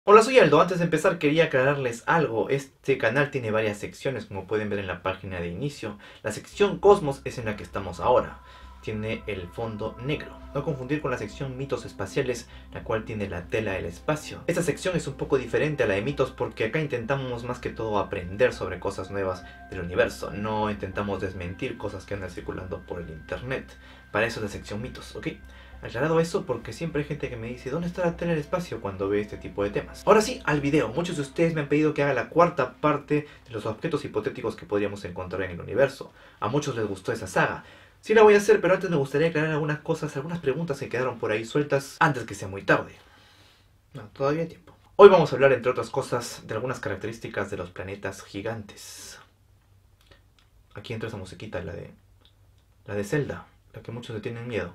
Hola, soy Aldo. Antes de empezar quería aclararles algo. Este canal tiene varias secciones, como pueden ver en la página de inicio. La sección Cosmos es en la que estamos ahora. Tiene el fondo negro. No confundir con la sección Mitos Espaciales, la cual tiene la tela del espacio. Esta sección es un poco diferente a la de mitos porque acá intentamos más que todo aprender sobre cosas nuevas del universo. No intentamos desmentir cosas que andan circulando por el internet. Para eso es la sección Mitos, ¿ok? Aclarado eso porque siempre hay gente que me dice ¿dónde está la tela del espacio? Cuando ve este tipo de temas. Ahora sí, al video. Muchos de ustedes me han pedido que haga la cuarta parte de los objetos hipotéticos que podríamos encontrar en el universo. A muchos les gustó esa saga. Sí la voy a hacer, pero antes me gustaría aclarar algunas cosas, algunas preguntas que quedaron por ahí sueltas antes que sea muy tarde. No, todavía hay tiempo. Hoy vamos a hablar, entre otras cosas, de algunas características de los planetas gigantes. Aquí entra esa musiquita, la de Zelda, la que muchos le tienen miedo.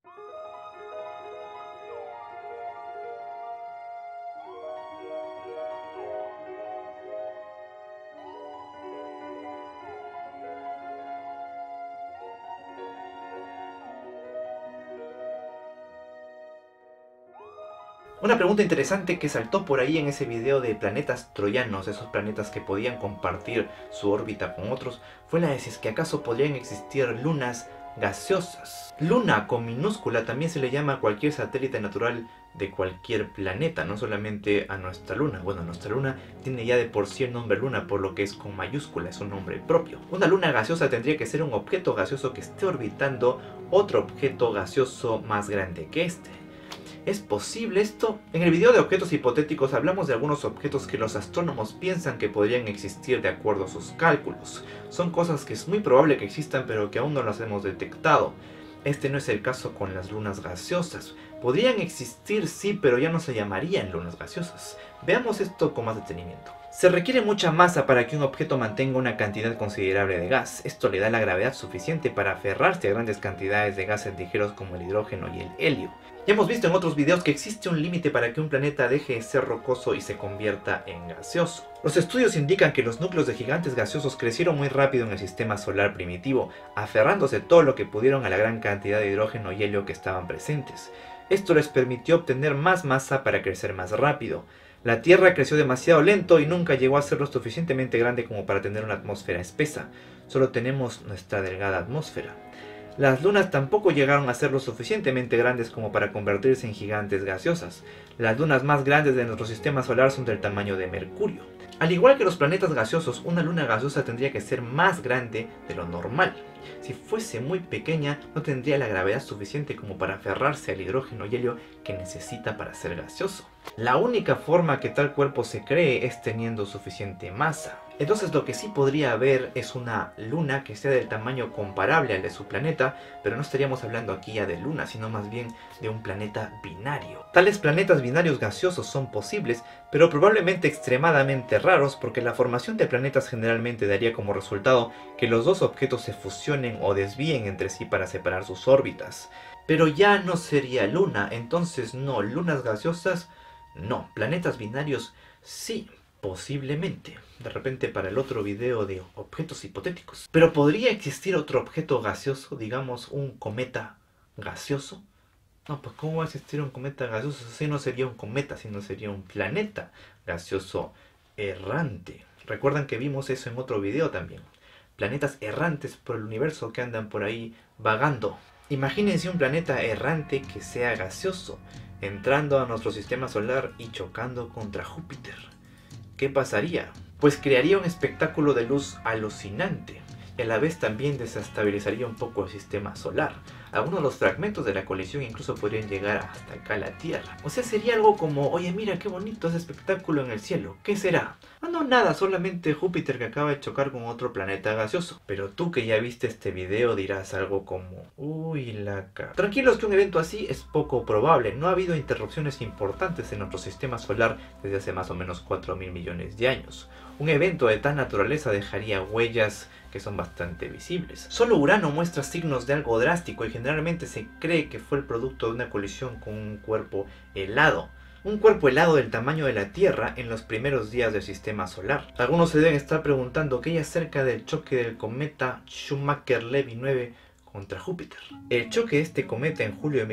Una pregunta interesante que saltó por ahí en ese video de planetas troyanos, esos planetas que podían compartir su órbita con otros, fue la de si es que acaso podrían existir lunas gaseosas. Luna con minúscula también se le llama a cualquier satélite natural de cualquier planeta, no solamente a nuestra luna. Bueno, nuestra luna tiene ya de por sí el nombre luna, por lo que es con mayúscula, es un nombre propio. Una luna gaseosa tendría que ser un objeto gaseoso que esté orbitando otro objeto gaseoso más grande que este. ¿Es posible esto? En el video de objetos hipotéticos hablamos de algunos objetos que los astrónomos piensan que podrían existir de acuerdo a sus cálculos. Son cosas que es muy probable que existan pero que aún no las hemos detectado. Este no es el caso con las lunas gaseosas. Podrían existir, sí, pero ya no se llamarían lunas gaseosas. Veamos esto con más detenimiento. Se requiere mucha masa para que un objeto mantenga una cantidad considerable de gas. Esto le da la gravedad suficiente para aferrarse a grandes cantidades de gases ligeros como el hidrógeno y el helio. Ya hemos visto en otros videos que existe un límite para que un planeta deje de ser rocoso y se convierta en gaseoso. Los estudios indican que los núcleos de gigantes gaseosos crecieron muy rápido en el sistema solar primitivo, aferrándose todo lo que pudieron a la gran cantidad de hidrógeno y helio que estaban presentes. Esto les permitió obtener más masa para crecer más rápido. La Tierra creció demasiado lento y nunca llegó a ser lo suficientemente grande como para tener una atmósfera espesa. Solo tenemos nuestra delgada atmósfera. Las lunas tampoco llegaron a ser lo suficientemente grandes como para convertirse en gigantes gaseosas. Las lunas más grandes de nuestro sistema solar son del tamaño de Mercurio. Al igual que los planetas gaseosos, una luna gaseosa tendría que ser más grande de lo normal. Si fuese muy pequeña, no tendría la gravedad suficiente como para aferrarse al hidrógeno y helio que necesita para ser gaseoso. La única forma que tal cuerpo se cree es teniendo suficiente masa. Entonces lo que sí podría haber es una luna que sea del tamaño comparable al de su planeta, pero no estaríamos hablando aquí ya de luna, sino más bien de un planeta binario. Tales planetas binarios gaseosos son posibles, pero probablemente extremadamente raros porque la formación de planetas generalmente daría como resultado que los dos objetos se fusionen o desvíen entre sí para separar sus órbitas. Pero ya no sería luna, entonces no, lunas gaseosas no, planetas binarios sí. Posiblemente, de repente para el otro video de objetos hipotéticos. Pero ¿podría existir otro objeto gaseoso, digamos un cometa gaseoso? No, pues ¿cómo va a existir un cometa gaseoso? Si no sería un cometa, sino sería un planeta gaseoso errante. Recuerdan que vimos eso en otro video también. Planetas errantes por el universo que andan por ahí vagando. Imagínense un planeta errante que sea gaseoso, entrando a nuestro sistema solar y chocando contra Júpiter. ¿Qué pasaría? Pues crearía un espectáculo de luz alucinante y a la vez también desestabilizaría un poco el sistema solar. Algunos de los fragmentos de la colisión incluso podrían llegar hasta acá a la Tierra. O sea, sería algo como, oye mira qué bonito ese espectáculo en el cielo, ¿qué será? Ah no, nada, solamente Júpiter que acaba de chocar con otro planeta gaseoso. Pero tú que ya viste este video dirás algo como, uy la cara. Tranquilos que un evento así es poco probable, no ha habido interrupciones importantes en nuestro sistema solar desde hace más o menos 4.000 millones de años. Un evento de tal naturaleza dejaría huellas que son bastante visibles. Solo Urano muestra signos de algo drástico y generalmente se cree que fue el producto de una colisión con un cuerpo helado. Un cuerpo helado del tamaño de la Tierra en los primeros días del sistema solar. Algunos se deben estar preguntando qué hay acerca del choque del cometa Schumacher-Levy 9 contra Júpiter. El choque de este cometa en julio de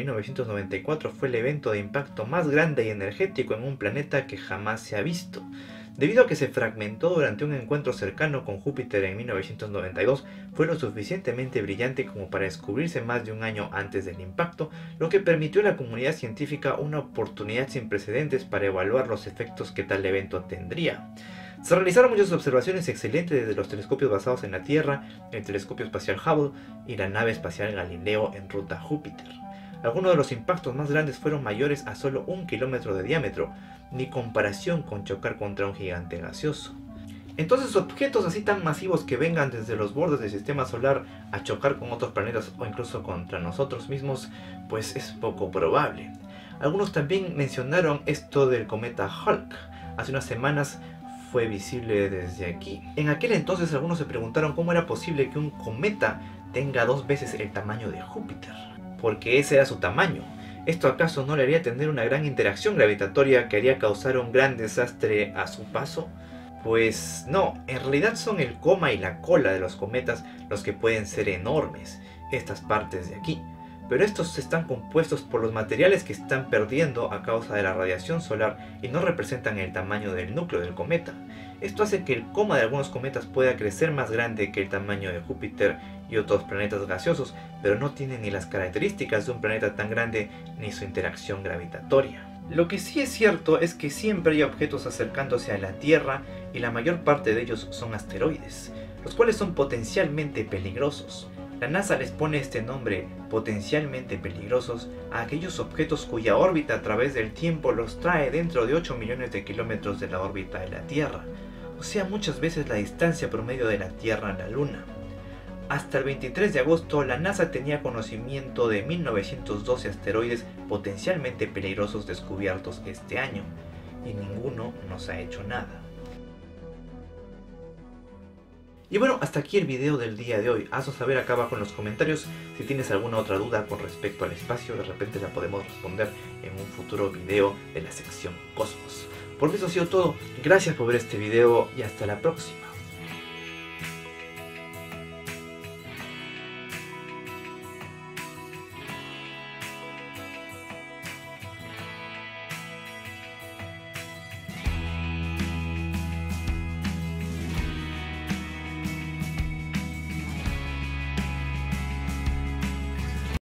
1994 fue el evento de impacto más grande y energético en un planeta que jamás se ha visto. Debido a que se fragmentó durante un encuentro cercano con Júpiter en 1992, fue lo suficientemente brillante como para descubrirse más de un año antes del impacto, lo que permitió a la comunidad científica una oportunidad sin precedentes para evaluar los efectos que tal evento tendría. Se realizaron muchas observaciones excelentes desde los telescopios basados en la Tierra, el telescopio espacial Hubble y la nave espacial Galileo en ruta a Júpiter. Algunos de los impactos más grandes fueron mayores a solo 1 kilómetro de diámetro, ni comparación con chocar contra un gigante gaseoso. Entonces, objetos así tan masivos que vengan desde los bordes del sistema solar a chocar con otros planetas o incluso contra nosotros mismos, pues es poco probable. Algunos también mencionaron esto del cometa Hulk. Hace unas semanas fue visible desde aquí. En aquel entonces algunos se preguntaron cómo era posible que un cometa tenga 2 veces el tamaño de Júpiter, porque ese era su tamaño. ¿Esto acaso no le haría tener una gran interacción gravitatoria que haría causar un gran desastre a su paso? Pues no, en realidad son el coma y la cola de los cometas los que pueden ser enormes, estas partes de aquí. Pero estos están compuestos por los materiales que están perdiendo a causa de la radiación solar y no representan el tamaño del núcleo del cometa. Esto hace que el coma de algunos cometas pueda crecer más grande que el tamaño de Júpiter y otros planetas gaseosos, pero no tiene ni las características de un planeta tan grande ni su interacción gravitatoria. Lo que sí es cierto es que siempre hay objetos acercándose a la Tierra y la mayor parte de ellos son asteroides, los cuales son potencialmente peligrosos. La NASA les pone este nombre, potencialmente peligrosos, a aquellos objetos cuya órbita a través del tiempo los trae dentro de 8 millones de kilómetros de la órbita de la Tierra, o sea muchas veces la distancia promedio de la Tierra a la Luna. Hasta el 23 de agosto la NASA tenía conocimiento de 1912 asteroides potencialmente peligrosos descubiertos este año, y ninguno nos ha hecho nada. Y bueno, hasta aquí el video del día de hoy. Hazlo saber acá abajo en los comentarios si tienes alguna otra duda con respecto al espacio. De repente la podemos responder en un futuro video de la sección Cosmos. Por eso ha sido todo. Gracias por ver este video y hasta la próxima.